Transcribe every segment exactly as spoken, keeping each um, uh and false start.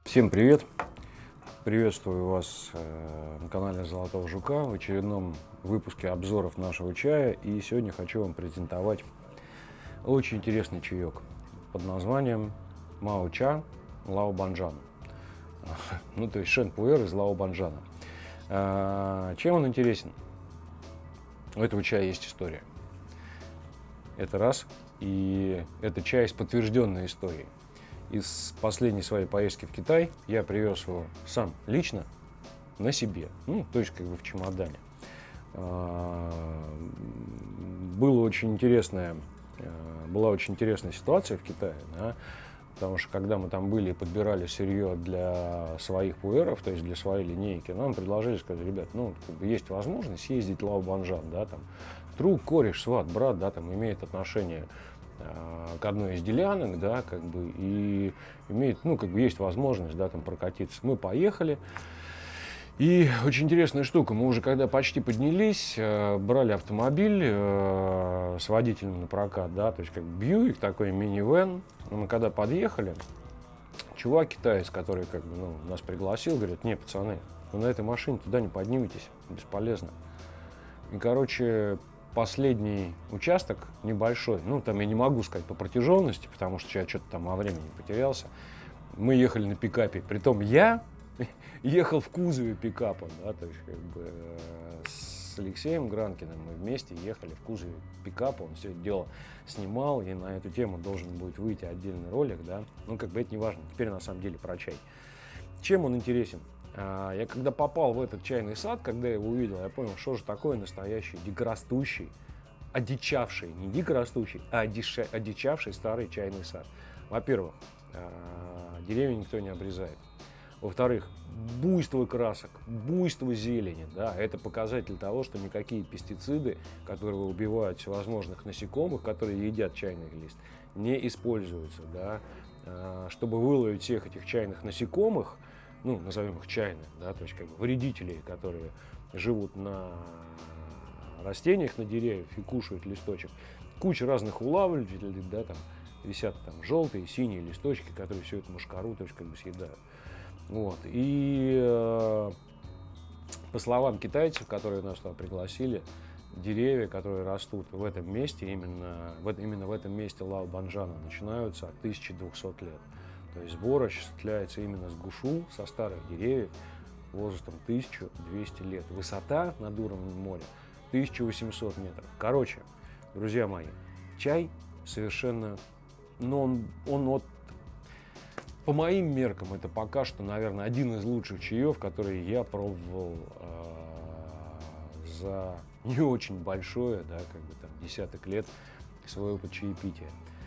Всем привет! Приветствую вас э, на канале Золотого Жука в очередном выпуске обзоров нашего чая. И сегодня хочу вам презентовать очень интересный чаек под названием Маоча Лао Банджан. Ну, то есть Шэн Пуэр из Лао Банджана. Э, чем он интересен? У этого чая есть история. Это раз. И это чай с подтвержденной историей. Из последней своей поездки в Китай я привез его сам лично на себе, ну, то есть как бы в чемодане. Было очень интересная, была очень интересная ситуация в Китае, да, потому что когда мы там были и подбирали сырье для своих пуэров, то есть для своей линейки, нам предложили, сказали: ребят, ну, как бы есть возможность съездить в Лао Банджан, да, там, друг, кореш, сват, брат, да, там, имеет отношение к одной из делянок, да, как бы, и имеет, ну, как бы есть возможность, да, там прокатиться. Мы поехали, и очень интересная штука, мы уже когда почти поднялись, брали автомобиль с водителем на прокат, да, то есть как Бьюик, такой минивэн. Мы когда подъехали, чувак китаец, который как бы, ну, нас пригласил, говорит: не, пацаны, вы на этой машине туда не подниметесь, бесполезно. И, короче, последний участок небольшой, ну, там я не могу сказать по протяженности, потому что я что-то там во времени потерялся. Мы ехали на пикапе, притом я ехал в кузове пикапа, да, то есть как бы с Алексеем Гранкиным мы вместе ехали в кузове пикапа, он все это дело снимал, и на эту тему должен будет выйти отдельный ролик, да, ну, как бы это не важно, теперь на самом деле про чай. Чем он интересен? Я когда попал в этот чайный сад, когда я его увидел, я понял, что же такое настоящий дикорастущий, одичавший, не дикорастущий, а одиша, одичавший старый чайный сад. Во-первых, деревья никто не обрезает. Во-вторых, буйство красок, буйство зелени, да, это показатель того, что никакие пестициды, которые убивают всевозможных насекомых, которые едят чайный лист, не используются, да. Чтобы выловить всех этих чайных насекомых, ну, назовем их чайных, да, то есть как бы вредителей, которые живут на растениях, на деревьях и кушают листочек. Куча разных улавливателей, да, там висят там желтые, синие листочки, которые всю эту мошкару, то есть как бы съедают. Вот. И э, по словам китайцев, которые нас туда пригласили, деревья, которые растут в этом месте, именно в, именно в этом месте Лао Банджана, начинаются от тысячи двухсот лет. То есть сбор осуществляется именно с гушу, со старых деревьев, возрастом тысячу двести лет. Высота над уровнем моря тысяча восемьсот метров. Короче, друзья мои, чай совершенно, ну, он, он вот, по моим меркам, это пока что, наверное, один из лучших чаев, которые я пробовал э, за не очень большое, да, как бы там десяток лет своего чаепития.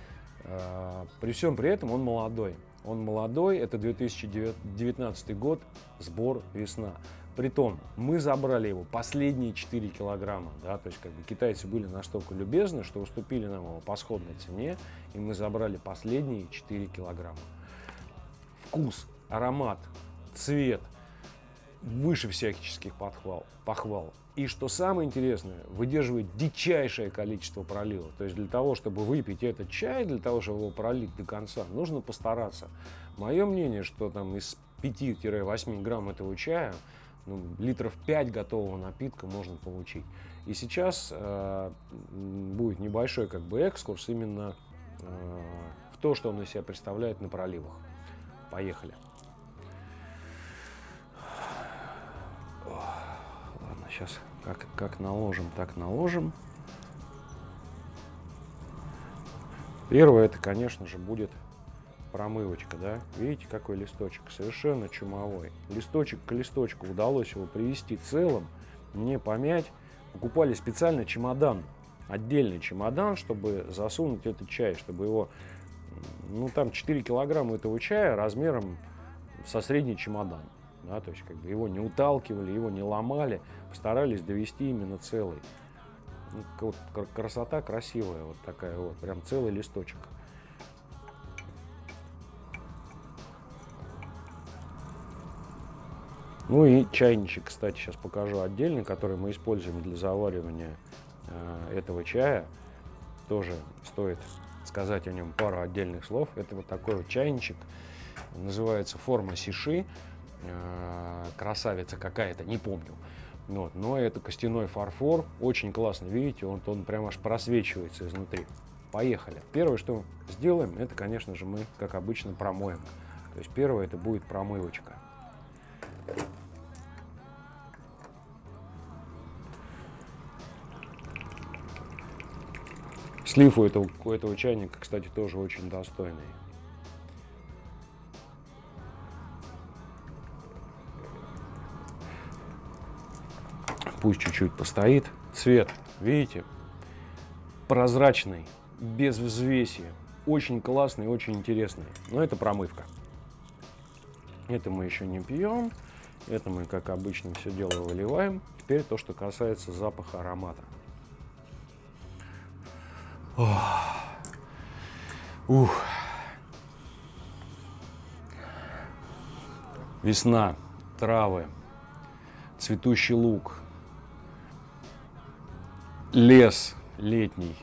Э, при всем при этом он молодой. Он молодой, это две тысячи девятнадцатый год, сбор весна. Притом, мы забрали его последние четыре килограмма, да, то есть как бы китайцы были настолько любезны, что уступили нам его по сходной цене, и мы забрали последние четыре килограмма. Вкус, аромат, цвет выше всяческих похвал, похвал. И что самое интересное, выдерживает дичайшее количество проливов. То есть для того, чтобы выпить этот чай, для того, чтобы его пролить до конца, нужно постараться. Мое мнение, что там из пяти-восьми грамм этого чая, ну, литров пять готового напитка можно получить. И сейчас э, будет небольшой как бы экскурс именно э, в то, что он из себя представляет на проливах. Поехали. Ладно, сейчас как, как наложим, так наложим. Первое, это, конечно же, будет промывочка, да. Видите, какой листочек? Совершенно чумовой. Листочек к листочку удалось его привести целым, не помять. Покупали специально чемодан, отдельный чемодан, чтобы засунуть этот чай, чтобы его, ну, там четыре килограмма этого чая размером со средний чемодан. Да, то есть как бы его не уталкивали, его не ломали, постарались довести именно целый. Ну, вот красота красивая, вот такая вот, прям целый листочек. Ну и чайничек, кстати, сейчас покажу отдельный, который мы используем для заваривания э, этого чая. Тоже стоит сказать о нем пару отдельных слов. Это вот такой вот чайничек. Называется форма Сиши. Красавица какая-то, не помню. Вот. Но это костяной фарфор. Очень классно, видите, он, он прям аж просвечивается изнутри. Поехали. Первое, что сделаем, это, конечно же, мы, как обычно, промоем. То есть первое, это будет промывочка. Слив у этого, у этого чайника, кстати, тоже очень достойный. Пусть чуть-чуть постоит. Цвет, видите, прозрачный, без взвеси. Очень классный, очень интересный. Но это промывка. Это мы еще не пьем. Это мы, как обычно, все дело выливаем. Теперь то, что касается запаха, аромата. Ух. Весна, травы, цветущий луг, лес летний.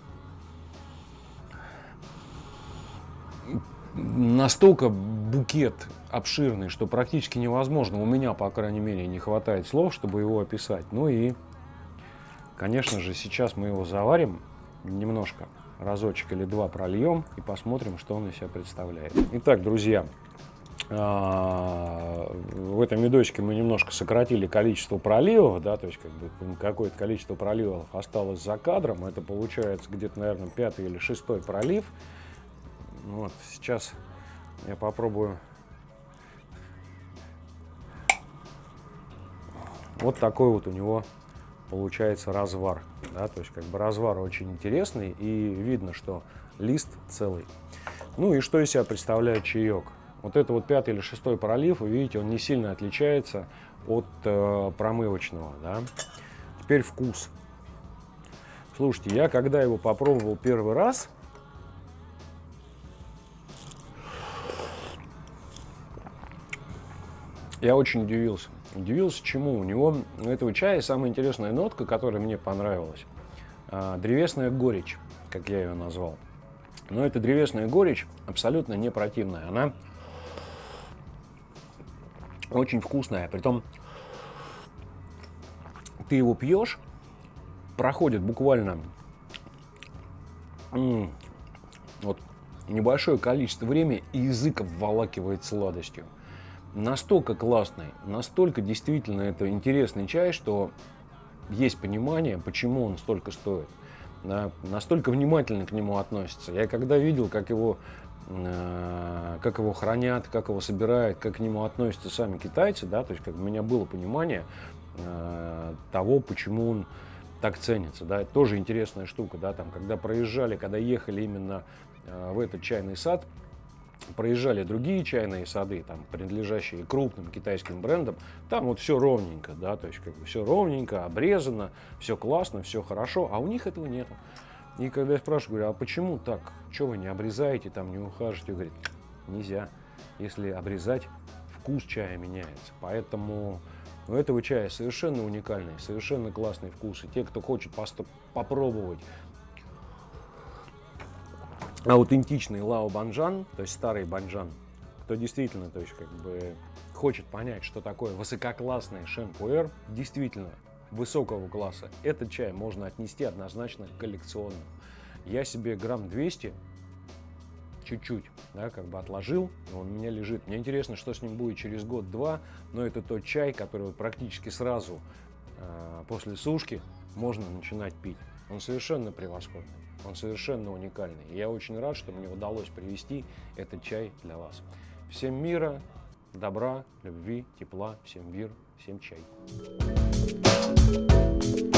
Настолько букет обширный, что практически невозможно. У меня, по крайней мере, не хватает слов, чтобы его описать. Ну и, конечно же, сейчас мы его заварим немножко, разочек или два прольем и посмотрим, что он из себя представляет. Итак, друзья, в этом видосике мы немножко сократили количество проливов, да, то есть как бы какое-то количество проливов осталось за кадром. Это получается где-то, наверное, пятый или шестой пролив. Вот, сейчас я попробую. Вот такой вот у него получается развар, да, то есть как бы развар очень интересный и видно, что лист целый. Ну и что из себя представляет чаек? Вот это вот пятый или шестой пролив, вы видите, он не сильно отличается от э, промывочного, да. Теперь вкус. Слушайте, я когда его попробовал первый раз, я очень удивился. Удивился чему? У него, у этого чая самая интересная нотка, которая мне понравилась, э, древесная горечь, как я ее назвал. Но эта древесная горечь абсолютно не противная. Она очень вкусная. Притом ты его пьешь, проходит буквально м-м, вот, небольшое количество времени, и язык обволакивает сладостью. Настолько классный, настолько действительно это интересный чай, что есть понимание, почему он столько стоит. Да, настолько внимательно к нему относятся. Я когда видел, как его, э, как его хранят, как его собирают, как к нему относятся сами китайцы, да, то есть как у меня было понимание э, того, почему он так ценится. Да, это тоже интересная штука. Да, там, когда проезжали, когда ехали именно э, в этот чайный сад, проезжали другие чайные сады, там, принадлежащие крупным китайским брендам, там вот все ровненько, да, то есть как бы все ровненько, обрезано, все классно, все хорошо, а у них этого нету. И когда я спрашиваю, говорю, а почему так? Что вы не обрезаете, там, не ухаживаете? Говорит, нельзя. Если обрезать, вкус чая меняется. Поэтому у этого чая совершенно уникальный, совершенно классный вкус. И те, кто хочет попробовать аутентичный Лао Банджан, то есть старый банджан, кто действительно, то есть как бы хочет понять, что такое высококлассный Шэн Пуэр, действительно высокого класса, этот чай можно отнести однозначно к коллекционному. Я себе грамм двести чуть-чуть, да, как бы отложил, он у меня лежит. Мне интересно, что с ним будет через год-два, но это тот чай, который вот практически сразу э, после сушки можно начинать пить. Он совершенно превосходный. Он совершенно уникальный. И я очень рад, что мне удалось привести этот чай для вас. Всем мира, добра, любви, тепла, всем мир, всем чай.